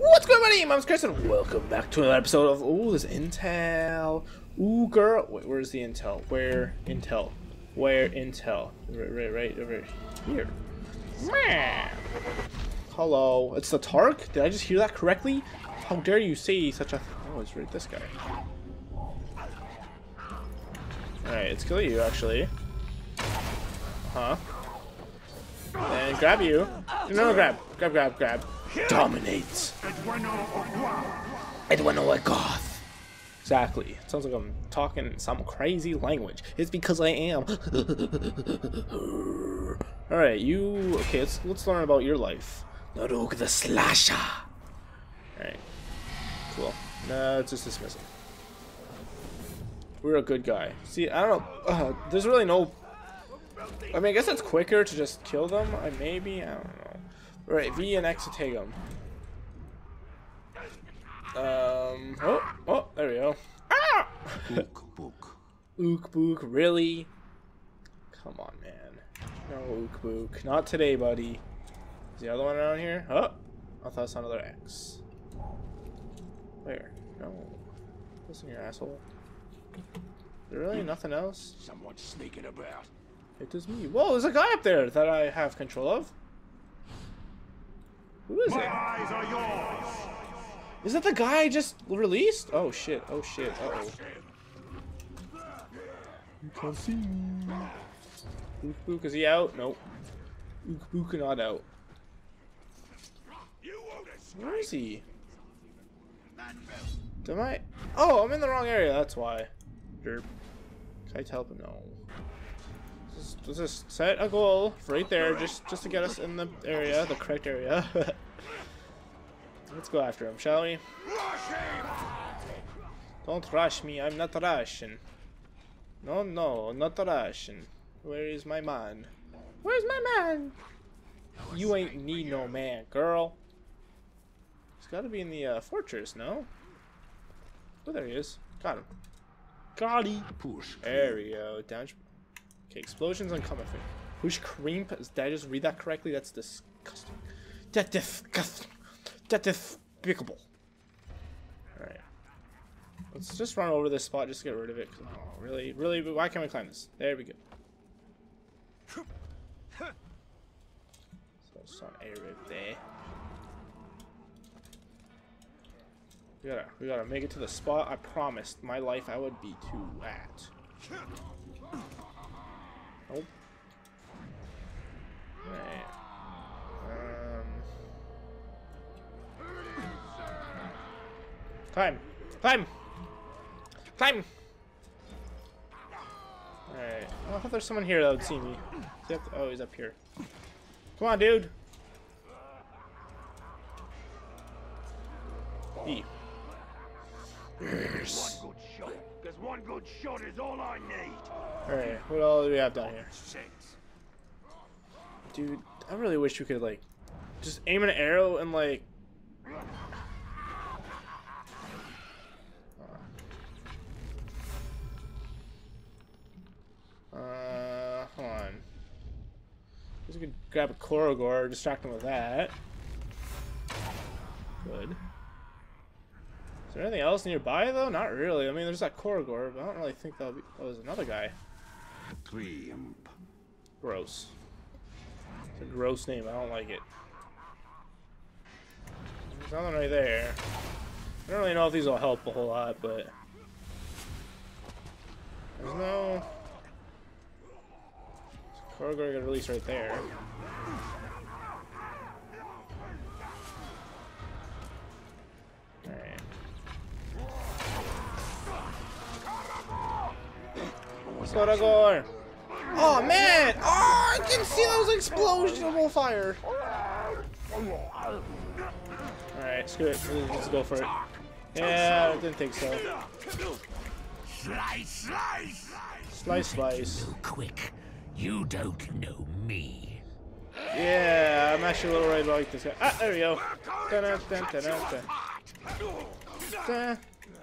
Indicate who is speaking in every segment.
Speaker 1: What's going on, my name? I'm Chris, and welcome back to another episode of this Intel. Girl. Wait, where's the Intel? Where Intel? Where Intel? Right over here. Hello, it's the Tark? Did I just hear that correctly? How dare you say such a... Oh, it's right, this guy. Alright, let's kill you, actually. And grab you. No, grab. Dominates. Edwano Goth. Exactly. It sounds like I'm talking some crazy language. It's because I am. Alright, you... Okay, let's learn about your life. Naruk the Slasher. Alright. Cool. No, it's just dismissal. We're a good guy. See, I don't know. There's really no... I mean, I guess it's quicker to just kill them. Maybe? I don't know. Alright, V and X to take them. Oh, there we go. Ah! Ook book, really? Come on, man. No ook book. Not today, buddy. Is the other one around here? Oh! I thought I saw another X. Where? No. Listen, your asshole. Is there really nothing else?
Speaker 2: Someone's sneaking about.
Speaker 1: It is me. Whoa, there's a guy up there that I have control of. Who is it?
Speaker 2: My eyes are yours.
Speaker 1: Is that the guy I just released? Oh shit, oh shit, uh-oh. You can't see me. Ook book, is he out? Nope. Ook book not out. Where is he? Am I? Oh, I'm in the wrong area, that's why. Derp. Can I help him? No. Let's just set a goal right there, just to get us in the area, the correct area. Let's go after him, shall we? Don't rush me, I'm not Russian. No, not Russian. Where is my man? Where's my man? You ain't need no man, girl. He's gotta be in the fortress, no? Oh, there he is. Got him. Got him. There we go. Down. Okay, explosions and coming. Push cream. Did I just read that correctly? That's disgusting. That's disgusting. That's despicable. Alright. Let's just run over this spot just to get rid of it. Oh, really? Really? Why can't we climb this? There we go. So it's on A right there. We gotta make it to the spot I promised my life I would be to at. Nope. Right. Climb! Climb! Climb! Alright. Oh, I thought there's someone here that would see me. Oh, he's up here. Come on, dude! E.
Speaker 2: Yes. One good shot. Because one good shot is all I need.
Speaker 1: Alright, what all do we have down here? Dude, I really wish we could, like, just aim an arrow and, like... Hold on. Guess we could grab a Korogor, distract him with that. Good. Is there anything else nearby, though? Not really. I mean, there's that Korogor, but I don't really think that was another guy.
Speaker 2: Triumph.
Speaker 1: Gross. It's a gross name. I don't like it. There's nothing right there. I don't really know if these will help a whole lot, but... There's no... Korogor got released right there. Alright. Korogor! Oh man! Oh, I can see those explosionable fire! Alright, screw it. Let's go for it. Yeah, I didn't think so.
Speaker 2: Slice, slice!
Speaker 1: Slice, slice.
Speaker 3: Quick, you don't know me.
Speaker 1: Yeah, I'm actually a little worried about this guy. Ah, there we go. Dun, dun, dun, dun, dun.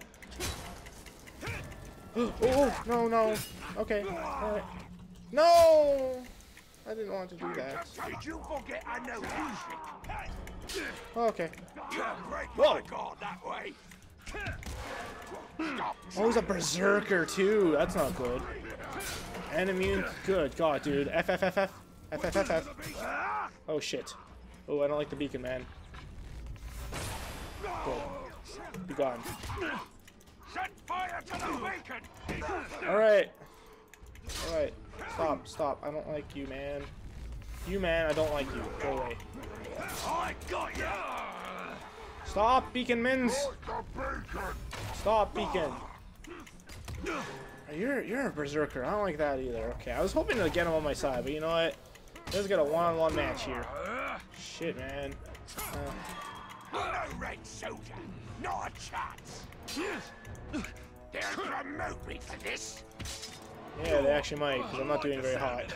Speaker 1: Oh, no. Okay, alright. No! I didn't want to do that.
Speaker 2: Did you forget I know music?
Speaker 1: Oh, okay.
Speaker 2: Break
Speaker 1: Whoa.
Speaker 2: my guard that way.
Speaker 1: Oh, he's a berserker too. That's not good. And immune. Good God, dude. F. Oh shit. Oh, I don't like the beacon, man. Good. Be gone.
Speaker 2: Set fire to the beacon.
Speaker 1: Alright. Alright. Stop. I don't like you, man. You, man, I don't like you. Go away.
Speaker 2: I got you.
Speaker 1: Stop, beacon mins. Stop, beacon. You're a berserker. I don't like that either. Okay, I was hoping to get him on my side, but you know what? Let's get a one-on-one match here. Shit, man.
Speaker 2: No red soldier. Not a chance. They'll promote me for this.
Speaker 1: Yeah, they actually might, because I'm not doing very hot.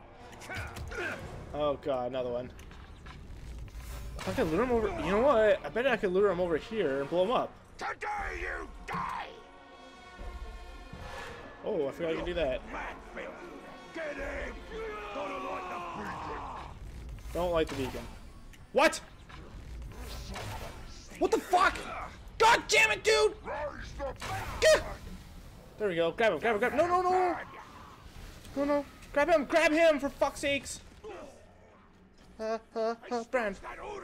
Speaker 1: Oh god, another one. If I could lure him over, you know what? I bet I could lure him over here and blow him up.
Speaker 2: Today you die.
Speaker 1: Oh, I forgot I could do that.
Speaker 2: Manfield, get him. Don't like the beacon.
Speaker 1: Don't like the beacon. What? What the fuck? God damn it, dude! Gah! There we go. Grab him. No. No. Grab him, for fuck's sakes. Brand.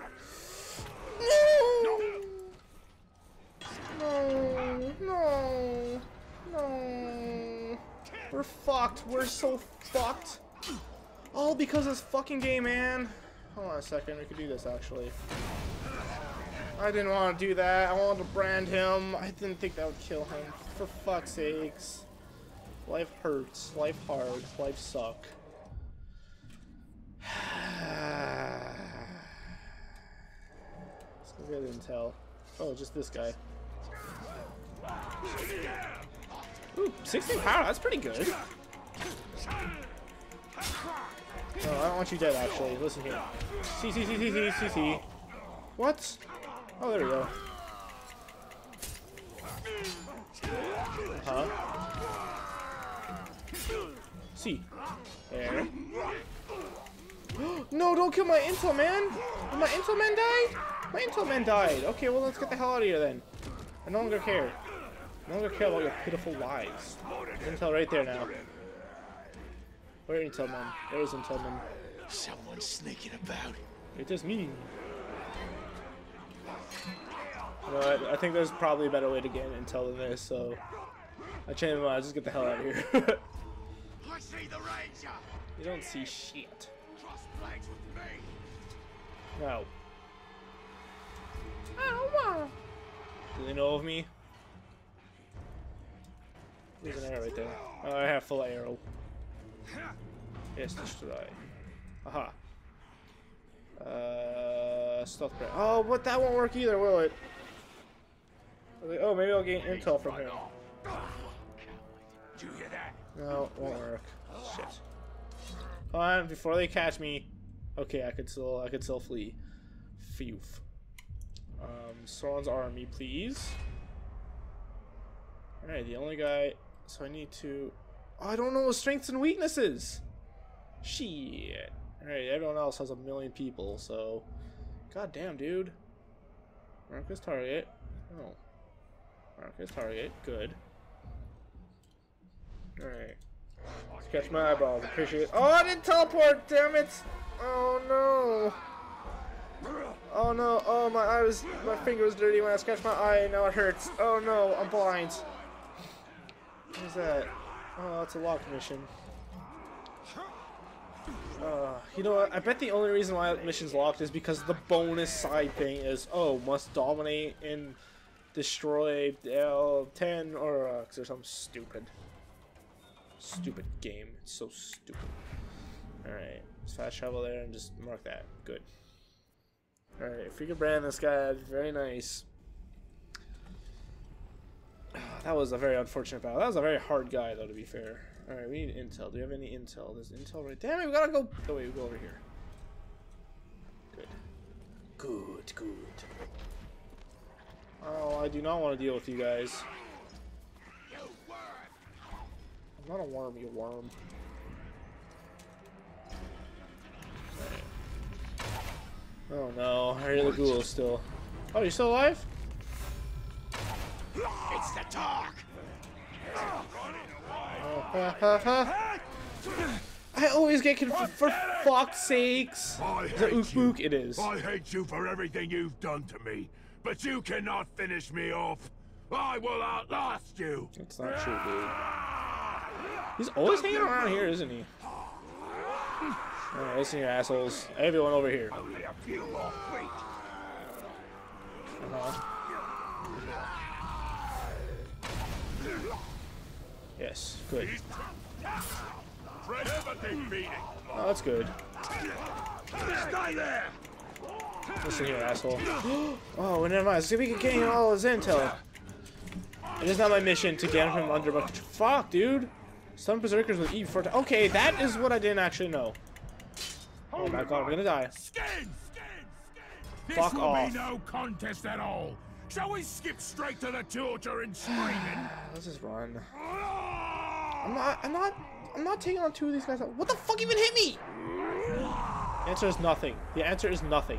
Speaker 1: No. We're fucked. We're so fucked. All because of this fucking game, man. Hold on a second. We could do this, actually. I didn't want to do that. I wanted to brand him. I didn't think that would kill him. For fuck's sakes. Life hurts. Life hard. Life suck. Let's go get intel. Oh, just this guy. Ooh, 16 power. That's pretty good. No, I don't want you dead, actually. Listen here. C. What? Oh, there we go. Huh? C. There. No, don't kill my intel man! Did my intel man die? My intel man died. Okay, well, let's get the hell out of here then. I no longer care. No longer care about your pitiful lies. Intel right there now. Where intel man? There's intel man.
Speaker 3: Someone's sneaking about.
Speaker 1: It is me. You know what? I think there's probably a better way to get intel than this, so I changed my mind. Just get the hell out of here.
Speaker 2: I see the ranger.
Speaker 1: You don't see shit.
Speaker 2: Cross flags with me.
Speaker 1: No. Do they know of me? There's an arrow right there. Oh, I have full arrow. Yes, destroy. Aha. Stealth grab. Oh, but that won't work either, will it? Oh, maybe I'll gain intel from him.
Speaker 2: Did you hear that?
Speaker 1: No, it won't work. Shit. Hold on, before they catch me. Okay, I could still flee. Phew. Sauron's army, please. Alright, the only guy. So I need to. Oh, I don't know his strengths and weaknesses. Shit. Alright, everyone else has a million people, so. God damn, dude. Mark his target. Oh. Mark his target. Good. Alright. Catch my eyeballs. Appreciate it. Oh, I didn't teleport! Damn it! Oh no! Oh no! Oh, my finger was dirty when I scratched my eye. Now it hurts. Oh no! I'm blind. What is that? Oh, that's a locked mission. You know what? I bet the only reason why that mission's locked is because the bonus side thing is, oh, must dominate and destroy L10 or something stupid. Stupid game. It's so stupid. Alright. Let's fast travel there and just mark that. Good. Alright. If we could brand this guy, that'd be very nice. That was a very unfortunate battle. That was a very hard guy, though, to be fair. Alright, we need intel. Do we have any intel? There's intel right. Damn it, we gotta go. Oh, wait, we go over here. Good. Good. Oh, I do not want to deal with you guys. I'm not a worm, you worm. Right. Oh no, I hear the ghoul still. Oh, you still alive?
Speaker 2: It's the talk.
Speaker 1: I always get confused. For fuck's sakes.
Speaker 4: I
Speaker 1: Is it
Speaker 4: hate
Speaker 1: Ook Book? It is.
Speaker 4: I hate you for everything you've done to me, but you cannot finish me off. I will outlast you.
Speaker 1: That's not true, dude. He's always hanging around here, isn't he? Alright, listen, you assholes. Everyone over here.
Speaker 2: Only a few more feet.
Speaker 1: Yes, good.
Speaker 4: Fred everything beating.
Speaker 1: Oh, that's good.
Speaker 4: Stay there.
Speaker 1: Listen here, asshole. Oh, never mind. See if we can gain all his intel. It is not my mission to get him under my... Fuck, dude. Some berserkers with E4... Okay, that is what I didn't actually know. Oh my god, we're gonna die.
Speaker 4: Skin. This
Speaker 1: Fuck
Speaker 4: will
Speaker 1: off.
Speaker 4: be no contest at all. Shall we skip straight to the torture and screaming?
Speaker 1: Let's just run. I'm not taking on two of these guys. What the fuck even hit me? The answer is nothing. The answer is nothing.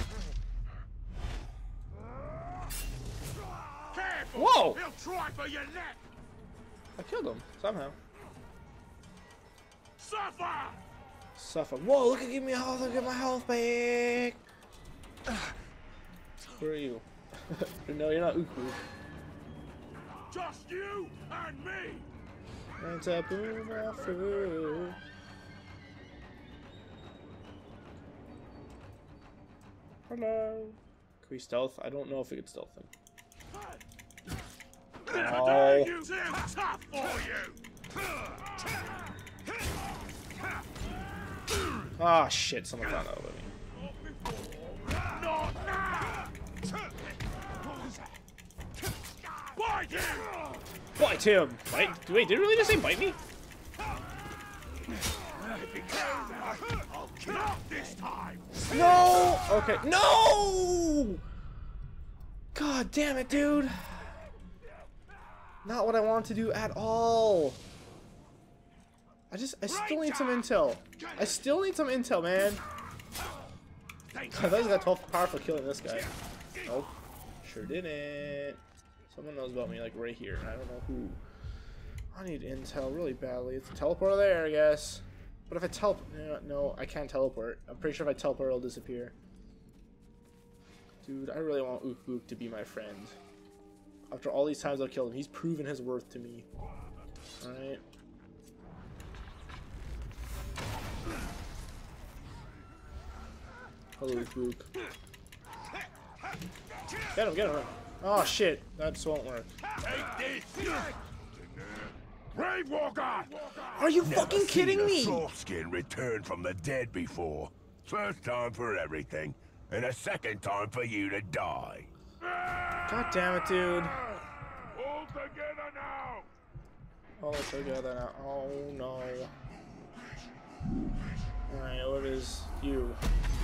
Speaker 4: Careful.
Speaker 1: Whoa!
Speaker 4: He'll try for your neck.
Speaker 1: I killed him somehow.
Speaker 4: Suffer.
Speaker 1: Whoa! Look at give me health. Look at my health back. Who are you? No, you're not Ook Book.
Speaker 4: Just you and me.
Speaker 1: And a boom off. Hello. Can we stealth? I don't know if we could stealth him. Oh.
Speaker 4: You tough for you.
Speaker 1: Ah, shit. Someone found out about me.
Speaker 4: Not now. Bite him.
Speaker 1: Bite him! Wait, did it really just say bite me?
Speaker 4: Not this time.
Speaker 1: No! Okay. No! God damn it, dude. Not what I want to do at all. I still need some intel. I still need some intel, man. I thought he got 12 power for killing this guy. Nope. Sure didn't. Someone knows about me, like, right here. I don't know who. I need intel really badly. It's a teleporter there, I guess. But if I teleport... No, I can't teleport. I'm pretty sure if I teleport, it'll disappear. Dude, I really want Ook Book to be my friend. After all these times I've killed him, he's proven his worth to me. Alright. Hello, Ook Book. Get him. Oh shit, that just won't work.
Speaker 4: Take this. Brave Walker.
Speaker 1: Are you fucking kidding me?
Speaker 4: Soft skin returned from the dead before. First time for everything, and a second time for you to die.
Speaker 1: God damn it, dude.
Speaker 4: All together now.
Speaker 1: All together now. Oh no. Alright, what is you?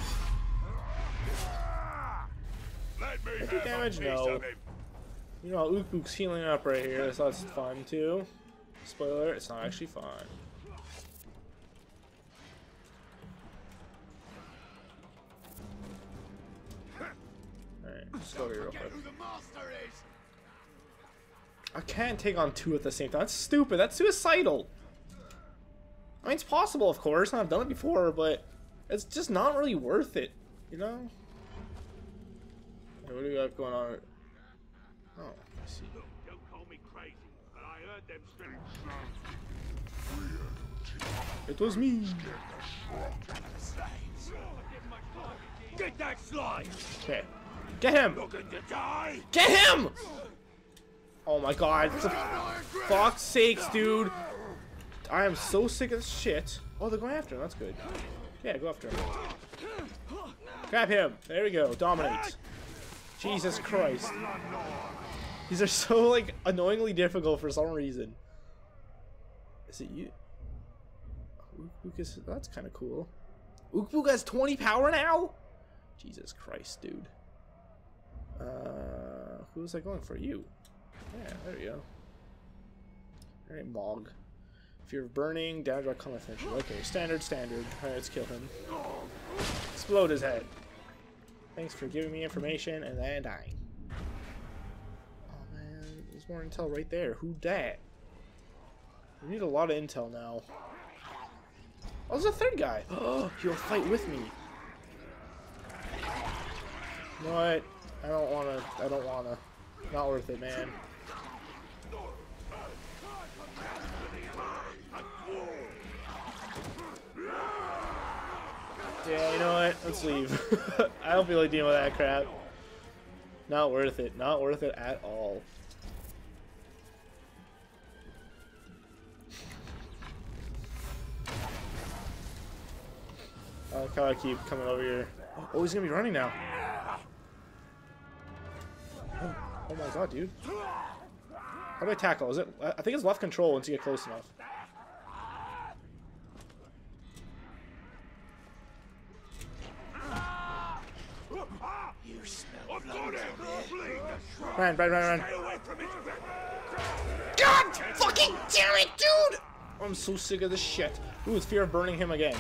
Speaker 4: Let me
Speaker 1: Make your
Speaker 4: have
Speaker 1: damage?
Speaker 4: a piece
Speaker 1: No.
Speaker 4: of him.
Speaker 1: You know, Ook Book's healing up right here, so that's fun too. Spoiler, it's not actually fun. Alright, let's go here real quick.
Speaker 2: Who the master is?
Speaker 1: I can't take on two at the same time. That's stupid. That's suicidal. I mean, it's possible, of course, and I've done it before, but it's just not really worth it, you know? Hey, what do we got going on? Oh, I see.
Speaker 4: Don't call me crazy, but I heard them scream.
Speaker 1: It was me.
Speaker 4: Get that slide!
Speaker 1: Okay. Get him!
Speaker 4: Looking to die?
Speaker 1: Get him! Oh my god. For fuck's sakes, dude. I am so sick of this shit. Oh, they're going after him. That's good. Yeah, go after him. Grab him. There we go. Dominate. Jesus Christ. These are so, like, annoyingly difficult for some reason. Is it you? Ook Book is... That's kind of cool. Ook Book has 20 power now? Jesus Christ, dude. Who was I going for? You. Yeah, there we go. Alright, Mog. Fear of burning, damage by combat finisher. Okay, standard. Alright, let's kill him. Explode his head. Thanks for giving me information and then dying. Oh man, there's more intel right there. Who dat? We need a lot of intel now. Oh, there's a third guy. Oh, he'll fight with me. You know what? I don't wanna. Not worth it, man. Yeah, you know what? Let's leave. I don't feel like dealing with that crap. Not worth it. Not worth it at all. I like how I keep coming over here. Oh, he's gonna be running now. Oh my god, dude. How do I tackle? Is it? I think it's left control once you get close enough.
Speaker 3: You smell blood.
Speaker 1: Run. God fucking damn it, dude! I'm so sick of this shit. Ooh, it's fear of burning him again.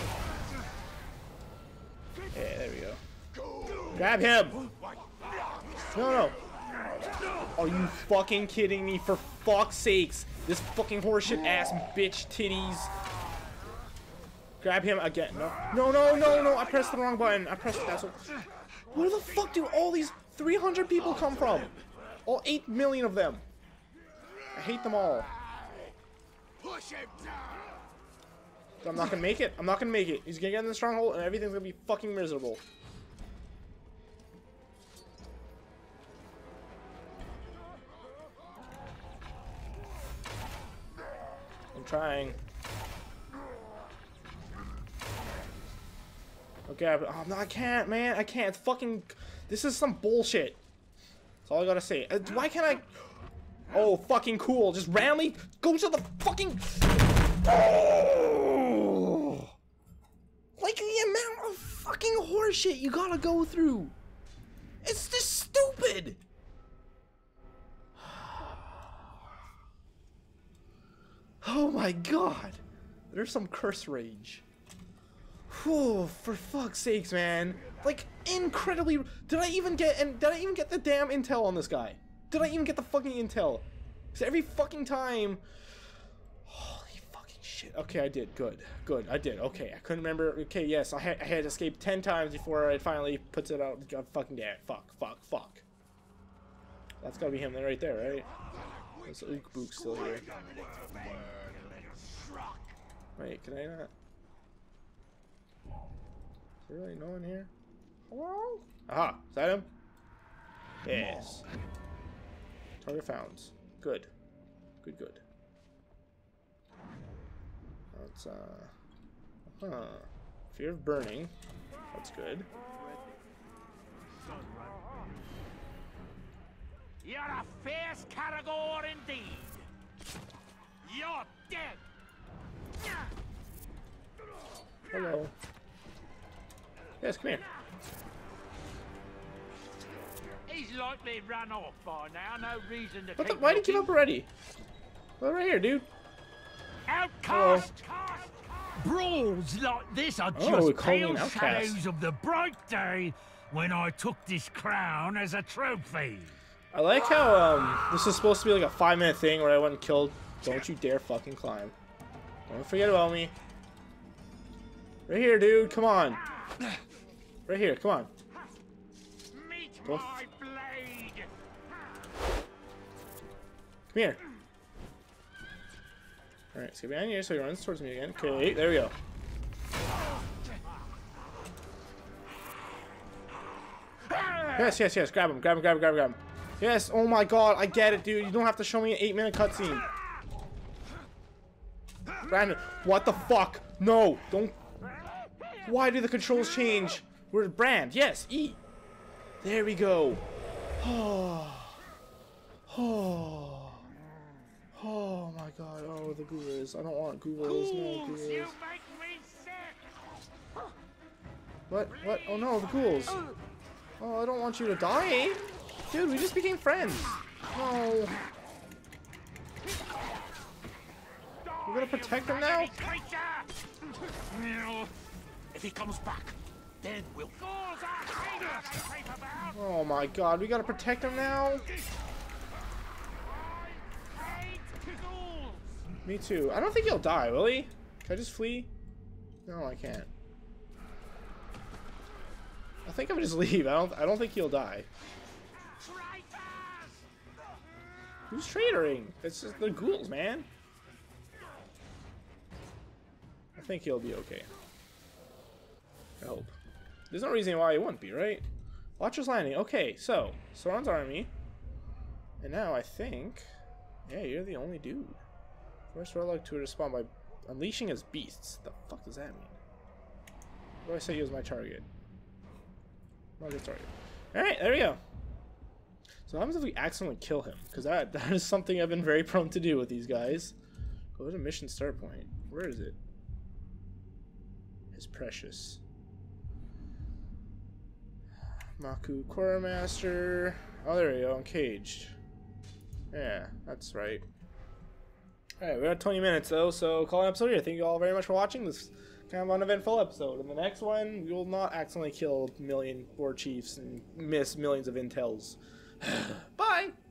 Speaker 1: Yeah, there we go. Grab him! No. Are you fucking kidding me? For fuck's sakes. This fucking horseshit ass bitch titties. Grab him again. No. I pressed the wrong button. That's what. Where the fuck do all these 300 people come from? All 8 million of them. I hate them all. I'm not gonna make it. He's gonna get in the stronghold and everything's gonna be fucking miserable. I'm trying. Okay, but no, I can't, man. I can't. It's fucking. This is some bullshit. That's all I gotta say. Why can't I? Oh, fucking cool. Just randomly go to the fucking. Oh! Like the amount of fucking horseshit you gotta go through. It's just stupid. Oh my god. There's some curse rage. Whew, for fuck's sakes, man. Like, incredibly. Did I even get the damn intel on this guy? Did I even get the fucking intel? Because every fucking time. Holy fucking shit. Okay, I did. Good. I did. Okay, I couldn't remember. Okay, yes, I had escaped 10 times before it finally puts it out. God fucking damn it. Fuck. That's gotta be him right there, right? There's Ook Book still here. Wait, can I not? Is there really no one here? Hello? Aha! Is that him? Yes. Target found. Good. Good. Let's, fear of burning. That's good.
Speaker 3: You're a fierce caragor indeed. You're dead.
Speaker 1: Hello. Yes, come here.
Speaker 3: He's likely run off by now. No reason to.
Speaker 1: What the? Why did you give up already? Well, right here, dude.
Speaker 3: Outcast. Brawls like this are just pale shadows of the bright day when I took this crown as a trophy.
Speaker 1: I like how this is supposed to be like a 5-minute thing where I went and killed. Don't you dare fucking climb. Don't forget about me. Right here, dude. Come on. Right here. Come on.
Speaker 3: Meet my blade.
Speaker 1: Come here. Alright, let's get behind here so he runs towards me again. Okay, there we go. Yes. Grab him. Yes, oh my god, I get it, dude. You don't have to show me an 8-minute cutscene. Brandon, what the fuck? No, don't. Why do the controls change? Where's Brand? Yes, E. There we go. Oh my god, oh the ghouls. I don't want ghouls, no ghouls.
Speaker 3: You make me sick.
Speaker 1: What? Oh no, the ghouls. Oh, I don't want you to die. Dude, we just became friends. No. We're gonna protect him now?
Speaker 3: If he comes back, Then we'll...
Speaker 1: Oh my god, we gotta protect him now? Me too. I don't think he'll die, will he? Can I just flee? No, I can't. I think I would just leave. I don't think he'll die. Who's traitoring? It's just the ghouls, man. I think he'll be okay. I hope. There's no reason why he wouldn't be, right? Watcher's Landing. Okay, so Sauron's army. And now I think, yeah, you're the only dude. First warlock to respond by unleashing his beasts. The fuck does that mean? What do I say he was my target? Target. Alright, there we go. So what happens if we accidentally kill him? Because that is something I've been very prone to do with these guys. Go to mission start point. Where is it? His precious. Maku Quartermaster. Oh, there we go. I'm caged. Yeah, that's right. Alright, we're at 20 minutes though, so call an episode here. Thank you all very much for watching this kind of uneventful episode. In the next one, we will not accidentally kill a million war chiefs and miss millions of intels. Bye!